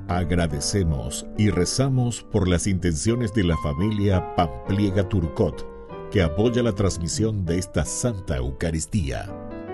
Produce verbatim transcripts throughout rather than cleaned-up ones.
Agradecemos y rezamos por las intenciones de la familia Pampliega Turcot, que apoya la transmisión de esta Santa Eucaristía.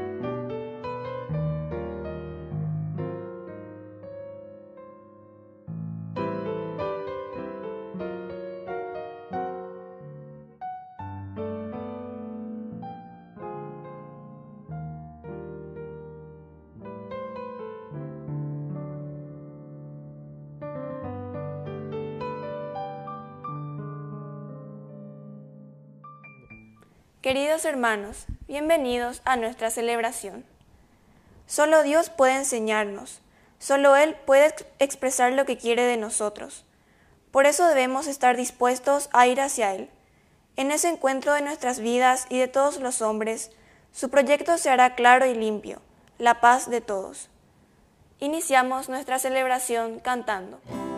Queridos hermanos, bienvenidos a nuestra celebración. Solo Dios puede enseñarnos, solo Él puede ex- expresar lo que quiere de nosotros. Por eso debemos estar dispuestos a ir hacia Él. En ese encuentro de nuestras vidas y de todos los hombres, su proyecto se hará claro y limpio, la paz de todos. Iniciamos nuestra celebración cantando.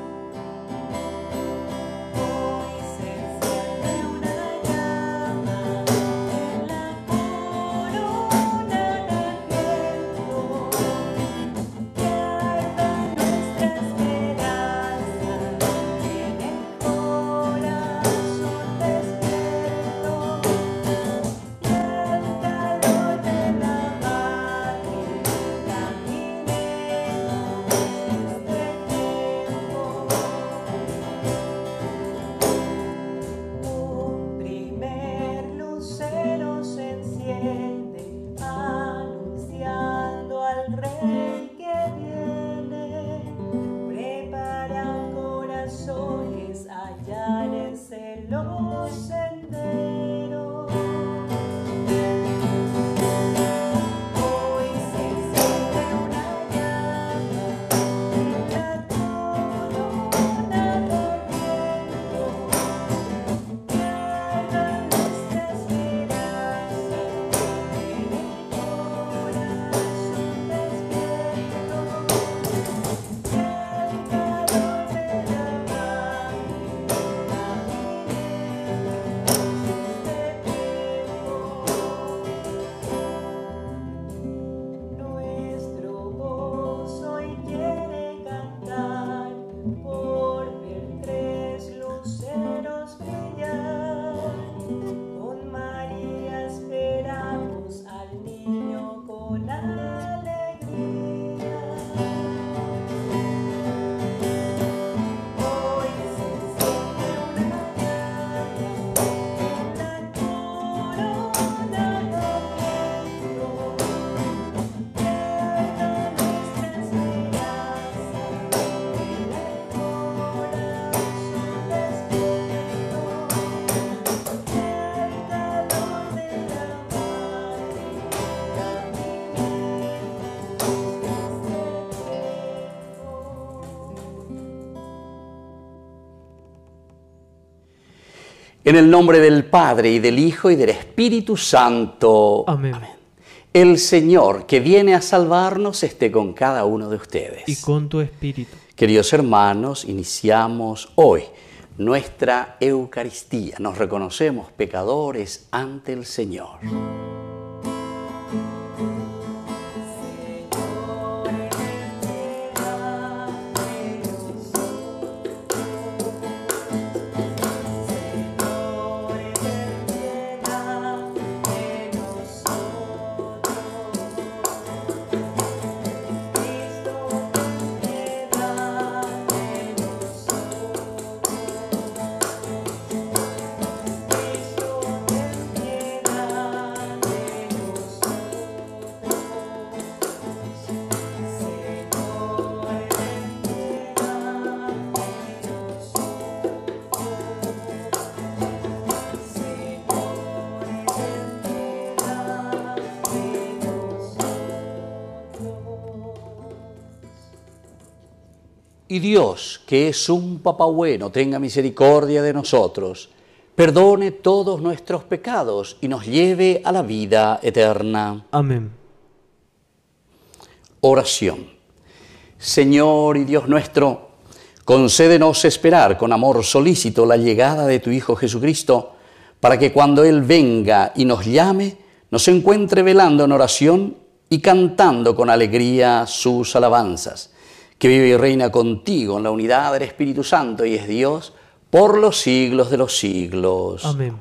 En el nombre del Padre, y del Hijo, y del Espíritu Santo. Amén. Amén. El Señor, que viene a salvarnos, esté con cada uno de ustedes. Y con tu espíritu. Queridos hermanos, iniciamos hoy nuestra Eucaristía. Nos reconocemos pecadores ante el Señor. Y Dios, que es un Papá bueno, tenga misericordia de nosotros, perdone todos nuestros pecados y nos lleve a la vida eterna. Amén. Oración. Señor y Dios nuestro, concédenos esperar con amor solícito la llegada de tu Hijo Jesucristo, para que cuando Él venga y nos llame, nos encuentre velando en oración y cantando con alegría sus alabanzas. que vive y reina contigo en la unidad del Espíritu Santo y es Dios por los siglos de los siglos. Amén.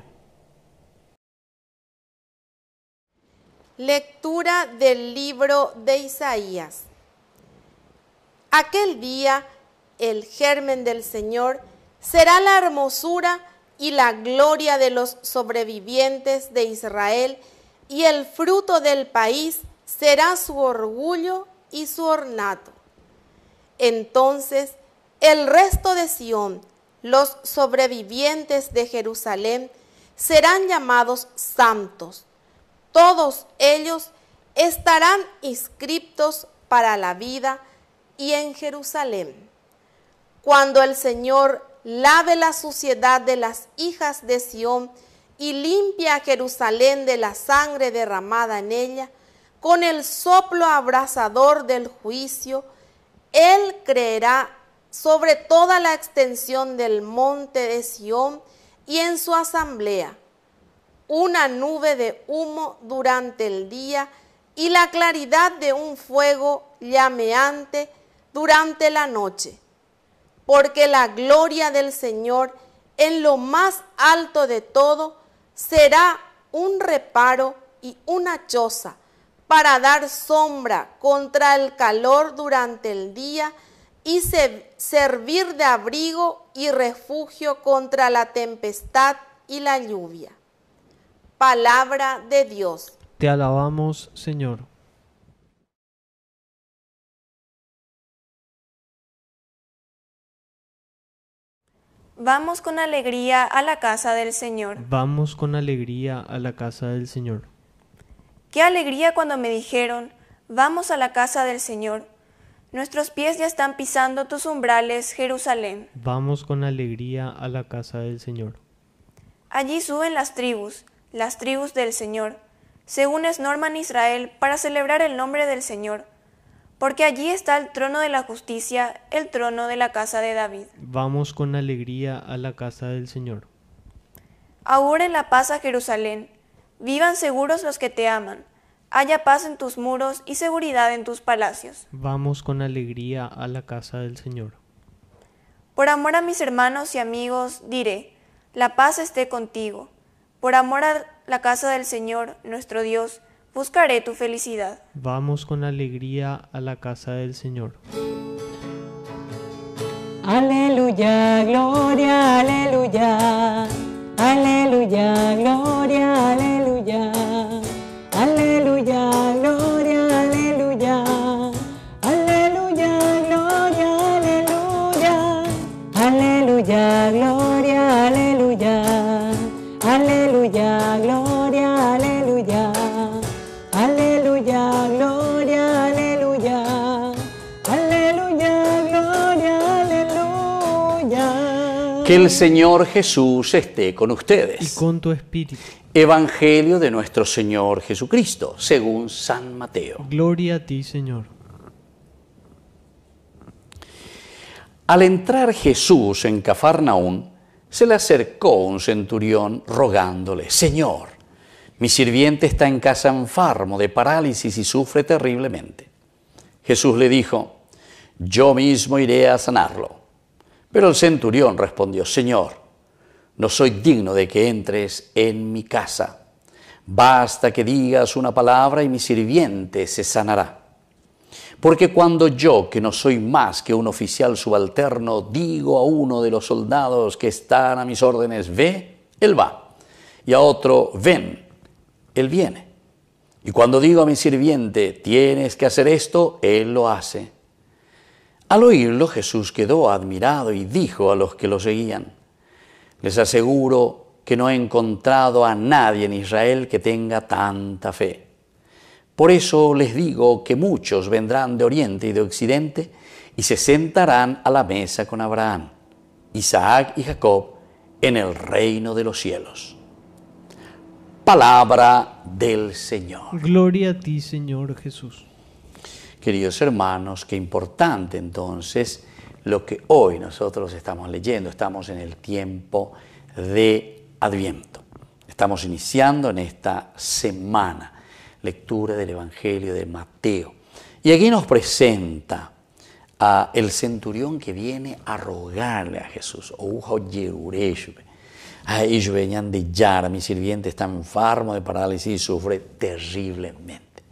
Lectura del libro de Isaías. Aquel día, el germen del Señor será la hermosura y la gloria de los sobrevivientes de Israel, y el fruto del país será su orgullo y su ornato. Entonces, el resto de Sión, los sobrevivientes de Jerusalén, serán llamados santos. Todos ellos estarán inscriptos para la vida y en Jerusalén. Cuando el Señor lave la suciedad de las hijas de Sión y limpia a Jerusalén de la sangre derramada en ella, con el soplo abrasador del juicio, Él creerá sobre toda la extensión del monte de Sión y en su asamblea, una nube de humo durante el día y la claridad de un fuego llameante durante la noche. Porque la gloria del Señor en lo más alto de todo será un reparo y una choza para dar sombra contra el calor durante el día y se, servir de abrigo y refugio contra la tempestad y la lluvia. Palabra de Dios. Te alabamos, Señor. Vamos con alegría a la casa del Señor. Vamos con alegría a la casa del Señor. Qué alegría cuando me dijeron, vamos a la casa del Señor. Nuestros pies ya están pisando tus umbrales, Jerusalén. Vamos con alegría a la casa del Señor. Allí suben las tribus, las tribus del Señor, según es norma en Israel, para celebrar el nombre del Señor. Porque allí está el trono de la justicia, el trono de la casa de David. Vamos con alegría a la casa del Señor. Auguren la paz a Jerusalén. Vivan seguros los que te aman. Haya paz en tus muros y seguridad en tus palacios. Vamos con alegría a la casa del Señor. Por amor a mis hermanos y amigos, diré, la paz esté contigo. Por amor a la casa del Señor, nuestro Dios, buscaré tu felicidad. Vamos con alegría a la casa del Señor. Aleluya, gloria, aleluya. Aleluya, gloria, aleluya. Aleluya, gloria, aleluya. Aleluya, gloria, aleluya. Aleluya, gloria, aleluya. Aleluya, gloria, aleluya. Aleluya, gloria, aleluya. Aleluya, gloria, aleluya. Que el Señor Jesús esté con ustedes. Y con tu espíritu. Evangelio de nuestro Señor Jesucristo, según San Mateo. Gloria a ti, Señor. Al entrar Jesús en Cafarnaún, se le acercó un centurión rogándole, Señor, mi sirviente está en casa enfermo de parálisis y sufre terriblemente. Jesús le dijo, yo mismo iré a sanarlo. Pero el centurión respondió, Señor, no soy digno de que entres en mi casa. Basta que digas una palabra y mi sirviente se sanará. Porque cuando yo, que no soy más que un oficial subalterno, digo a uno de los soldados que están a mis órdenes, ve, él va. Y a otro, ven, él viene. Y cuando digo a mi sirviente, tienes que hacer esto, él lo hace. Al oírlo, Jesús quedó admirado y dijo a los que lo seguían, les aseguro que no he encontrado a nadie en Israel que tenga tanta fe. Por eso les digo que muchos vendrán de oriente y de occidente y se sentarán a la mesa con Abraham, Isaac y Jacob en el reino de los cielos. Palabra del Señor. Gloria a ti, Señor Jesús. Queridos hermanos, qué importante entonces lo que hoy nosotros estamos leyendo. Estamos en el tiempo de Adviento. Estamos iniciando en esta semana lectura del Evangelio de Mateo. Y aquí nos presenta a el centurión que viene a rogarle a Jesús. Ellos venían de Yara, mi sirviente está enfermo de parálisis y sufre terriblemente.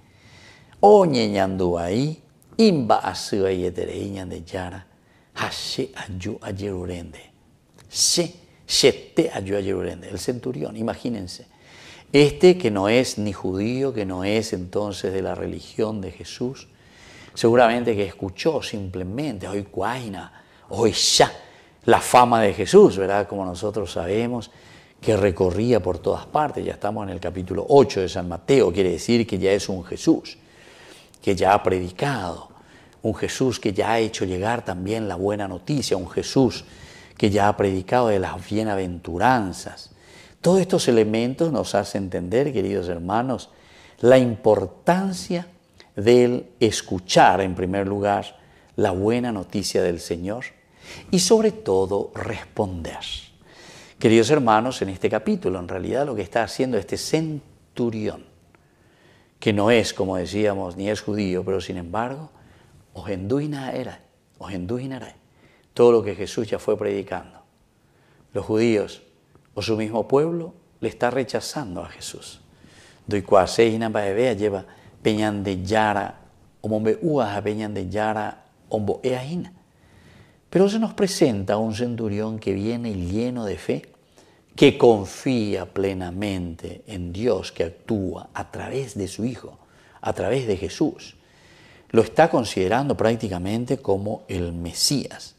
Oñe ñandu ahí, imba a su yetereñan de Yara, hashe ayu a Yerurende. Se, shete ayu a Yerurende. El centurión, imagínense. Este que no es ni judío, que no es entonces de la religión de Jesús, seguramente que escuchó simplemente, hoy cuaina, hoy ya, la fama de Jesús, ¿verdad? Como nosotros sabemos, que recorría por todas partes. Ya estamos en el capítulo ocho de San Mateo, quiere decir que ya es un Jesús, que ya ha predicado, un Jesús que ya ha hecho llegar también la buena noticia, un Jesús que ya ha predicado de las bienaventuranzas. Todos estos elementos nos hacen entender, queridos hermanos, la importancia del escuchar, en primer lugar, la buena noticia del Señor y sobre todo responder. Queridos hermanos, en este capítulo, en realidad lo que está haciendo este centurión, que no es, como decíamos, ni es judío, pero sin embargo, ojenduina era, ojenduinara, todo lo que Jesús ya fue predicando. Los judíos o su mismo pueblo le está rechazando a Jesús. Doy cuaseina baebea lleva peñan de yara, o mombe uaja peñan de yara, ombo eajina. Pero se nos presenta un centurión que viene lleno de fe, que confía plenamente en Dios, que actúa a través de su Hijo, a través de Jesús. Lo está considerando prácticamente como el Mesías.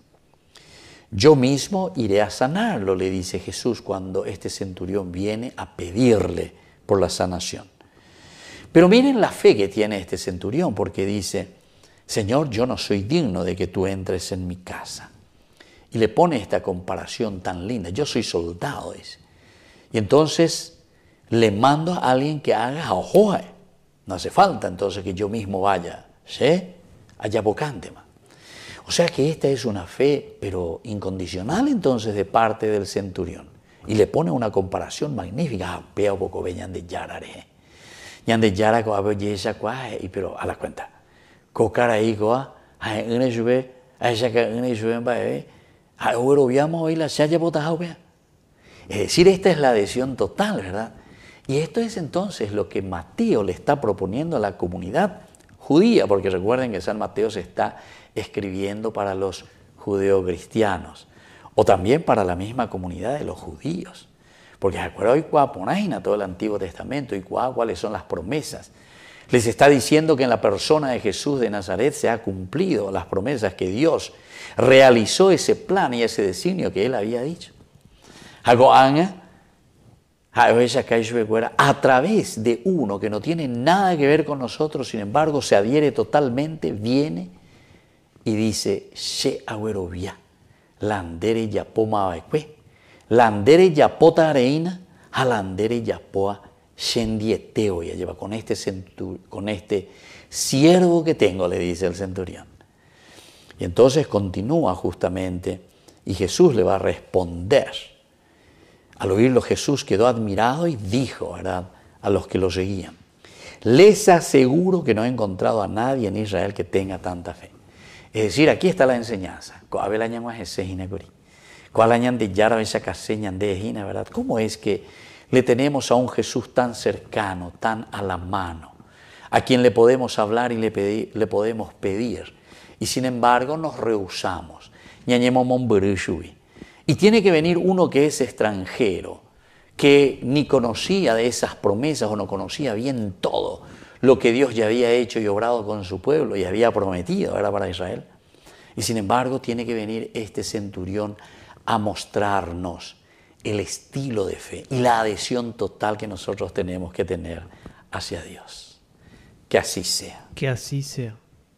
Yo mismo iré a sanarlo, le dice Jesús cuando este centurión viene a pedirle por la sanación. Pero miren la fe que tiene este centurión, porque dice, Señor, yo no soy digno de que tú entres en mi casa. Y le pone esta comparación tan linda, yo soy soldado, dice. Y entonces le mando a alguien que haga ojoe. No hace falta entonces que yo mismo vaya, ¿sí? Allá bocántema. O sea que esta es una fe, pero incondicional entonces de parte del centurión. Y le pone una comparación magnífica. Ah, vea poco veñan de yarare. Yan de yara ko abe yesa kwa y pero a la cuenta. Kokara ahí koa, a une jube, a esa que une jube ba eh. A oro viamos hoy la chaya botado vea. Es decir, esta es la adhesión total, ¿verdad? Y esto es entonces lo que Mateo le está proponiendo a la comunidad judía, porque recuerden que San Mateo se está escribiendo para los judeocristianos, o también para la misma comunidad de los judíos, porque se acuerda hoy cuaponaina todo el Antiguo Testamento y cuáles son las promesas. Les está diciendo que en la persona de Jesús de Nazaret se ha cumplido las promesas, que Dios realizó ese plan y ese designio que Él había dicho. A través de uno que no tiene nada que ver con nosotros, sin embargo se adhiere totalmente, viene y dice, she agüerovia, landere yapoma baekwe, landere yapota areina, alandere yapoa shendieteo, ya lleva con este, centur, con este siervo que tengo, le dice el centurión. Y entonces continúa justamente y Jesús le va a responder. Al oírlo Jesús quedó admirado y dijo, ¿verdad?, a los que lo seguían, les aseguro que no he encontrado a nadie en Israel que tenga tanta fe. Es decir, aquí está la enseñanza. ¿Verdad? ¿Cómo es que le tenemos a un Jesús tan cercano, tan a la mano, a quien le podemos hablar y le, pedir, le podemos pedir, y sin embargo nos rehusamos? Y tiene que venir uno que es extranjero, que ni conocía de esas promesas o no conocía bien todo lo que Dios ya había hecho y obrado con su pueblo y había prometido, era para Israel. Y sin embargo tiene que venir este centurión a mostrarnos el estilo de fe y la adhesión total que nosotros tenemos que tener hacia Dios. Que así sea. Que así sea.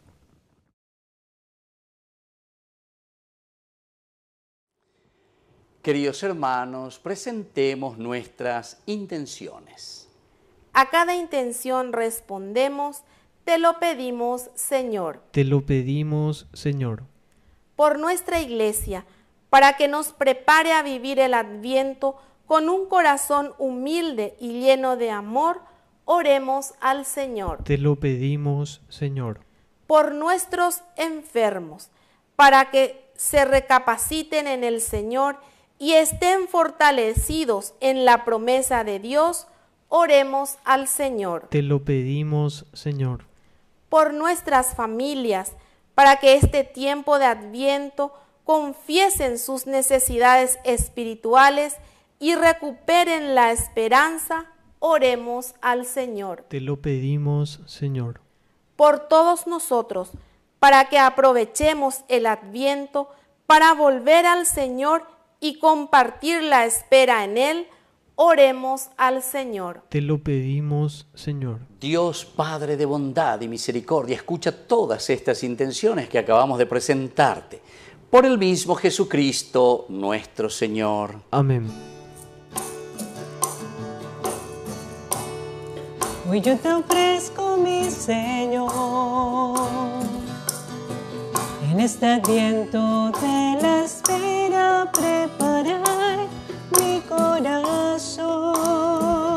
Queridos hermanos, presentemos nuestras intenciones. A cada intención respondemos, te lo pedimos, Señor. Te lo pedimos, Señor. Por nuestra Iglesia, para que nos prepare a vivir el Adviento con un corazón humilde y lleno de amor, oremos al Señor. Te lo pedimos, Señor. Por nuestros enfermos, para que se recapaciten en el Señor y estén fortalecidos en la promesa de Dios, oremos al Señor. Te lo pedimos, Señor. Por nuestras familias, para que este tiempo de Adviento confiesen sus necesidades espirituales y recuperen la esperanza, oremos al Señor. Te lo pedimos, Señor. Por todos nosotros, para que aprovechemos el Adviento para volver al Señor y compartir la espera en Él, oremos al Señor. Te lo pedimos, Señor. Dios Padre de bondad y misericordia, escucha todas estas intenciones que acabamos de presentarte. Por el mismo Jesucristo, nuestro Señor. Amén. Hoy yo te ofrezco, mi Señor, en este Adviento de la espera, preparar mi corazón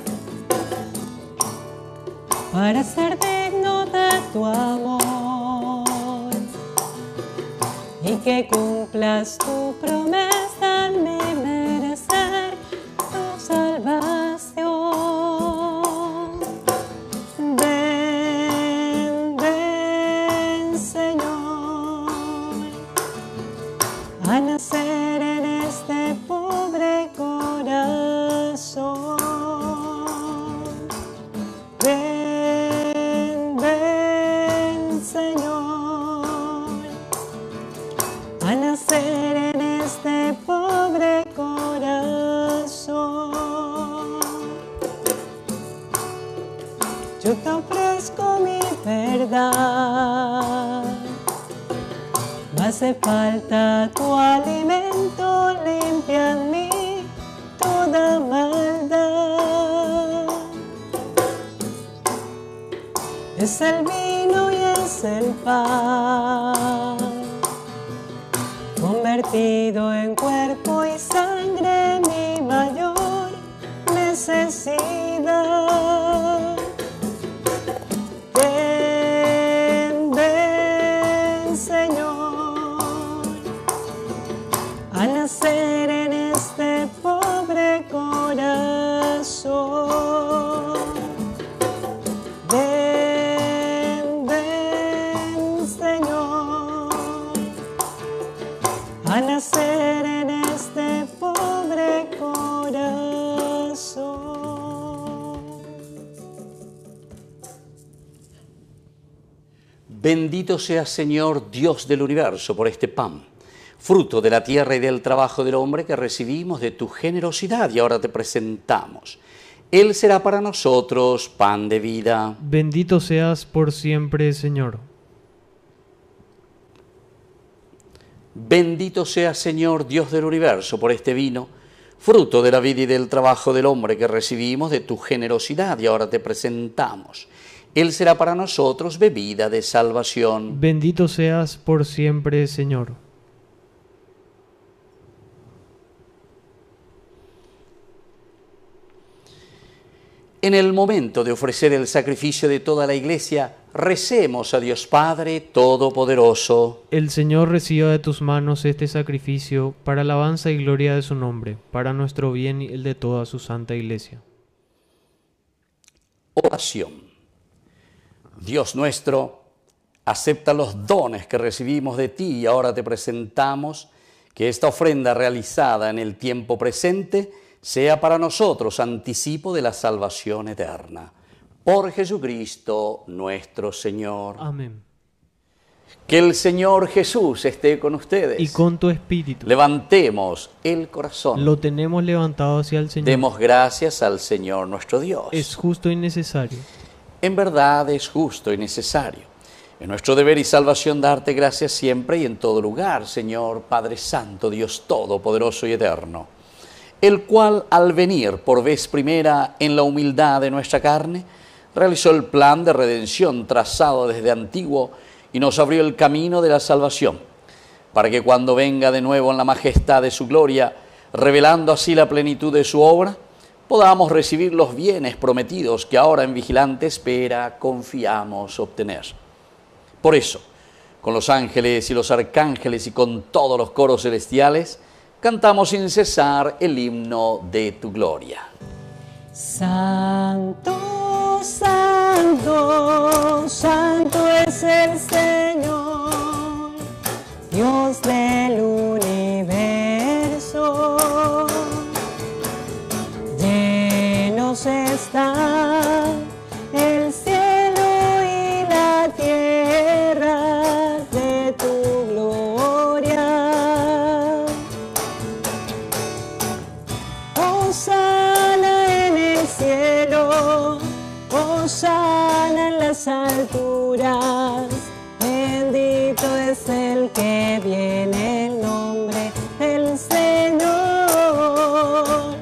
para ser digno de tu amor y que cumplas tu promesa en mí, merecer tu salvación. Ven, ven, Señor, a nacer en este pobre corazón. Ven, ven, Señor, a nacer en este pobre corazón. Yo te ofrezco mi verdad, me hace falta tu alimento, limpia en mí toda maldad. Es el vino y es el pan, convertido en cuerpo y sangre, mi mayor necesidad. Ven, ven, Señor, a nacer en este pobre corazón. Ven, ven, Señor, a nacer en este pobre corazón. Bendito sea, Señor, Dios del universo, por este pan, fruto de la tierra y del trabajo del hombre que recibimos de tu generosidad y ahora te presentamos. Él será para nosotros pan de vida. Bendito seas por siempre, Señor. Bendito sea, Señor, Dios del universo, por este vino, fruto de la vida y del trabajo del hombre que recibimos de tu generosidad y ahora te presentamos. Él será para nosotros bebida de salvación. Bendito seas por siempre, Señor. En el momento de ofrecer el sacrificio de toda la Iglesia, recemos a Dios Padre Todopoderoso. El Señor reciba de tus manos este sacrificio para alabanza y gloria de su nombre, para nuestro bien y el de toda su santa Iglesia. Oración. Dios nuestro, acepta los dones que recibimos de ti y ahora te presentamos que esta ofrenda realizada en el tiempo presente sea para nosotros anticipo de la salvación eterna. Por Jesucristo nuestro Señor. Amén. Que el Señor Jesús esté con ustedes. Y con tu espíritu. Levantemos el corazón. Lo tenemos levantado hacia el Señor. Demos gracias al Señor nuestro Dios. Es justo y necesario. En verdad es justo y necesario. Es nuestro deber y salvación darte gracias siempre y en todo lugar, Señor Padre Santo, Dios Todopoderoso y Eterno, el cual al venir por vez primera en la humildad de nuestra carne, realizó el plan de redención trazado desde antiguo y nos abrió el camino de la salvación, para que cuando venga de nuevo en la majestad de su gloria, revelando así la plenitud de su obra, podamos recibir los bienes prometidos que ahora en vigilante espera confiamos obtener. Por eso, con los ángeles y los arcángeles y con todos los coros celestiales, cantamos sin cesar el himno de tu gloria. Santo, santo, santo es el Señor, Dios del universo. Llenos está el cielo y la tierra de tu gloria. Hosana en el cielo, hosana en las alturas. Bendito es el que viene en nombre del Señor.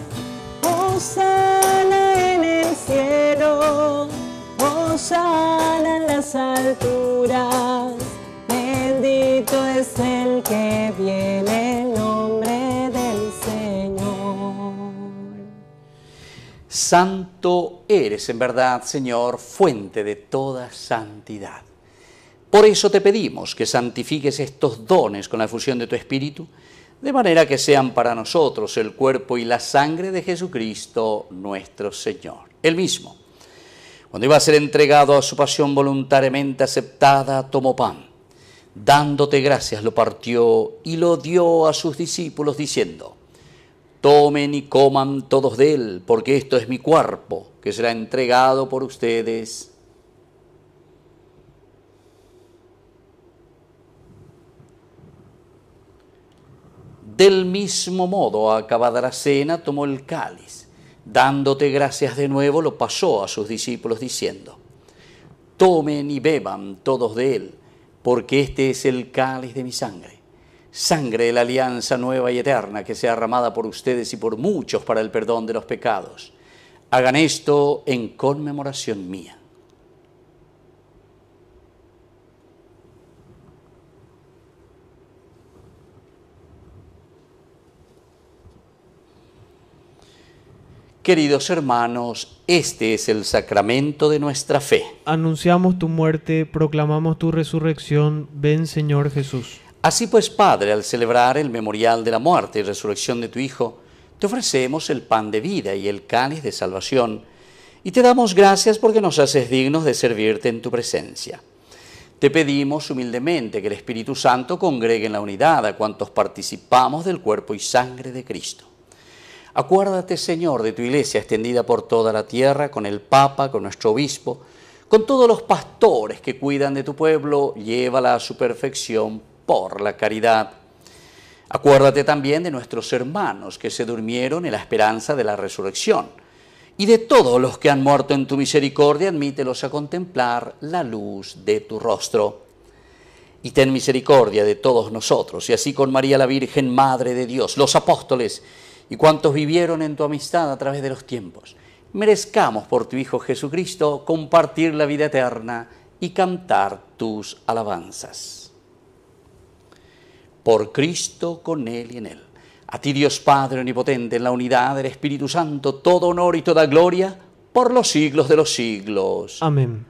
Hosana en el cielo, hosana en las alturas. Bendito es el que viene en nombre del Señor. Santo eres en verdad, Señor, fuente de toda santidad. Por eso te pedimos que santifiques estos dones con la efusión de tu Espíritu, de manera que sean para nosotros el cuerpo y la sangre de Jesucristo nuestro Señor. Él mismo, cuando iba a ser entregado a su pasión voluntariamente aceptada, tomó pan, dándote gracias lo partió y lo dio a sus discípulos diciendo: tomen y coman todos de él, porque esto es mi cuerpo, que será entregado por ustedes. Del mismo modo, acabada la cena, tomó el cáliz, dándote gracias de nuevo, lo pasó a sus discípulos diciendo: tomen y beban todos de él, porque este es el cáliz de mi sangre, sangre de la alianza nueva y eterna, que sea derramada por ustedes y por muchos para el perdón de los pecados. Hagan esto en conmemoración mía. Queridos hermanos, este es el sacramento de nuestra fe. Anunciamos tu muerte, proclamamos tu resurrección. Ven, Señor Jesús. Así pues, Padre, al celebrar el memorial de la muerte y resurrección de tu Hijo, te ofrecemos el pan de vida y el cáliz de salvación, y te damos gracias porque nos haces dignos de servirte en tu presencia. Te pedimos humildemente que el Espíritu Santo congregue en la unidad a cuantos participamos del cuerpo y sangre de Cristo. Acuérdate, Señor, de tu Iglesia extendida por toda la tierra, con el Papa, con nuestro Obispo, con todos los pastores que cuidan de tu pueblo, llévala a su perfección por la caridad. Acuérdate también de nuestros hermanos que se durmieron en la esperanza de la resurrección, y de todos los que han muerto en tu misericordia, admítelos a contemplar la luz de tu rostro. Y ten misericordia de todos nosotros, y así con María la Virgen, Madre de Dios, los apóstoles, y cuantos vivieron en tu amistad a través de los tiempos, merezcamos por tu Hijo Jesucristo compartir la vida eterna y cantar tus alabanzas. Por Cristo, con Él y en Él. A ti, Dios Padre Omnipotente, en la unidad del Espíritu Santo, todo honor y toda gloria por los siglos de los siglos. Amén.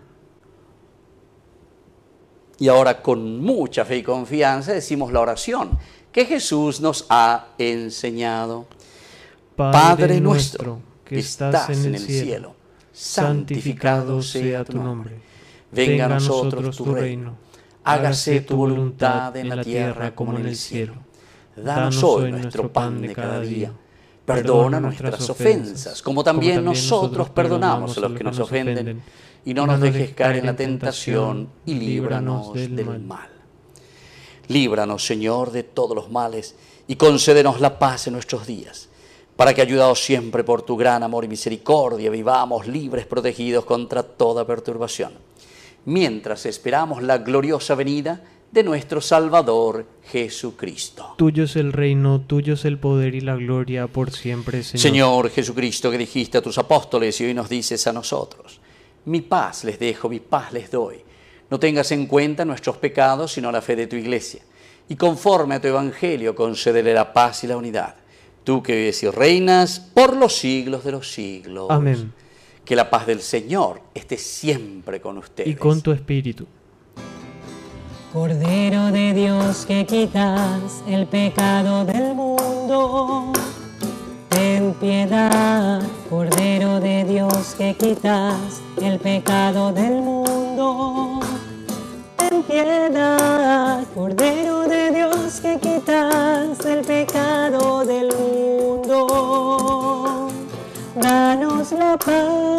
Y ahora, con mucha fe y confianza, decimos la oración que Jesús nos ha enseñado. Padre nuestro, que estás en el cielo, santificado sea tu nombre. Venga a nosotros tu reino. Hágase tu voluntad en la tierra como en el cielo. Danos hoy nuestro pan de cada día. Perdona nuestras ofensas, como también nosotros perdonamos a los que nos ofenden. Y no nos dejes caer en la tentación, y líbranos del mal. Líbranos, Señor, de todos los males, y concédenos la paz en nuestros días, para que, ayudados siempre por tu gran amor y misericordia, vivamos libres, protegidos contra toda perturbación, mientras esperamos la gloriosa venida de nuestro Salvador Jesucristo. Tuyo es el reino, tuyo es el poder y la gloria por siempre, Señor. Señor Jesucristo, que dijiste a tus apóstoles y hoy nos dices a nosotros: mi paz les dejo, mi paz les doy. No tengas en cuenta nuestros pecados, sino la fe de tu Iglesia. Y conforme a tu Evangelio, concédele la paz y la unidad. Tú que vives y reinas por los siglos de los siglos. Amén. Que la paz del Señor esté siempre con ustedes. Y con tu espíritu. Cordero de Dios que quitas el pecado del mundo, ten piedad. Cordero de Dios que quitas el pecado del mundo, ten piedad. Cordero de Dios que quitas el pecado del mundo, danos la paz,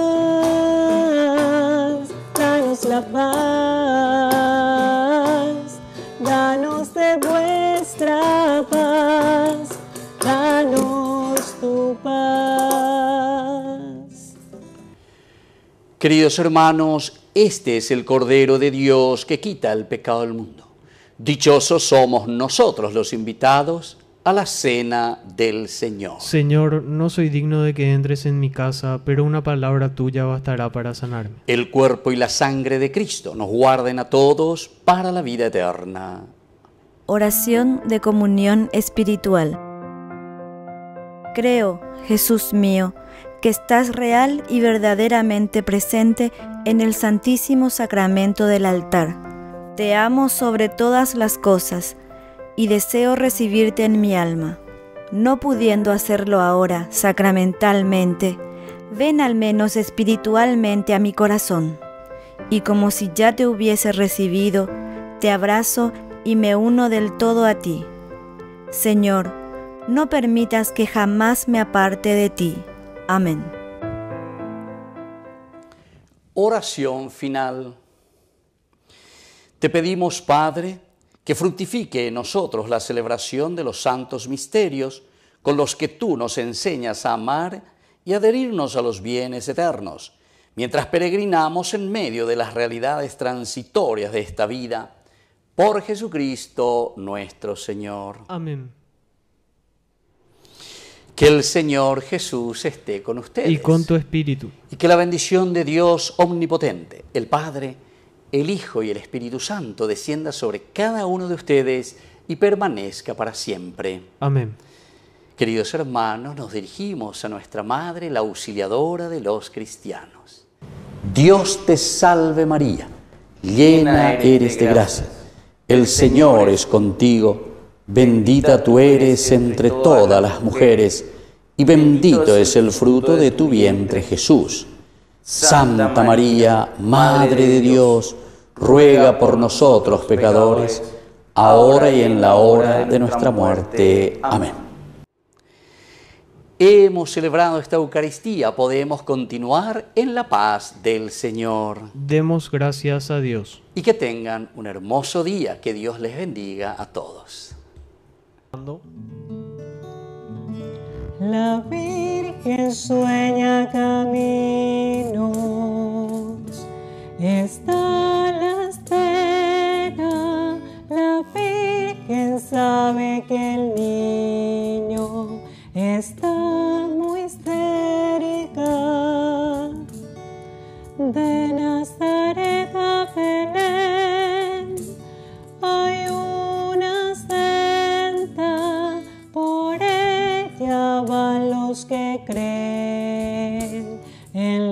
danos la paz, danos de vuestra paz, danos tu paz. Queridos hermanos, este es el Cordero de Dios que quita el pecado del mundo. Dichosos somos nosotros los invitados a la cena del Señor. Señor, no soy digno de que entres en mi casa, pero una palabra tuya bastará para sanarme. El cuerpo y la sangre de Cristo nos guarden a todos para la vida eterna. Oración de comunión espiritual. Creo, Jesús mío, que estás real y verdaderamente presente en el Santísimo Sacramento del altar. Te amo sobre todas las cosas y deseo recibirte en mi alma. No pudiendo hacerlo ahora sacramentalmente, ven al menos espiritualmente a mi corazón. Y como si ya te hubiese recibido, te abrazo y me uno del todo a ti. Señor, no permitas que jamás me aparte de ti. Amén. Oración final. Te pedimos, Padre, que fructifique en nosotros la celebración de los santos misterios con los que tú nos enseñas a amar y adherirnos a los bienes eternos, mientras peregrinamos en medio de las realidades transitorias de esta vida, por Jesucristo nuestro Señor. Amén. Que el Señor Jesús esté con ustedes. Y con tu espíritu. Y que la bendición de Dios omnipotente, el Padre, el Hijo y el Espíritu Santo descienda sobre cada uno de ustedes y permanezca para siempre. Amén. Queridos hermanos, nos dirigimos a nuestra Madre, la auxiliadora de los cristianos. Dios te salve María, llena eres de gracia. El Señor es contigo, bendita tú eres entre todas las mujeres, y bendito es el fruto de tu vientre Jesús. Santa María, Madre de Dios, ruega por nosotros pecadores, ahora y en la hora de nuestra muerte. Amén. Hemos celebrado esta Eucaristía, podemos continuar en la paz del Señor. Demos gracias a Dios. Y que tengan un hermoso día, que Dios les bendiga a todos. La Virgen sueña caminos, está a la espera. La Virgen sabe que el niño está muy cerca. De Nazaret a Belén hay una senda, por ella van los que creen en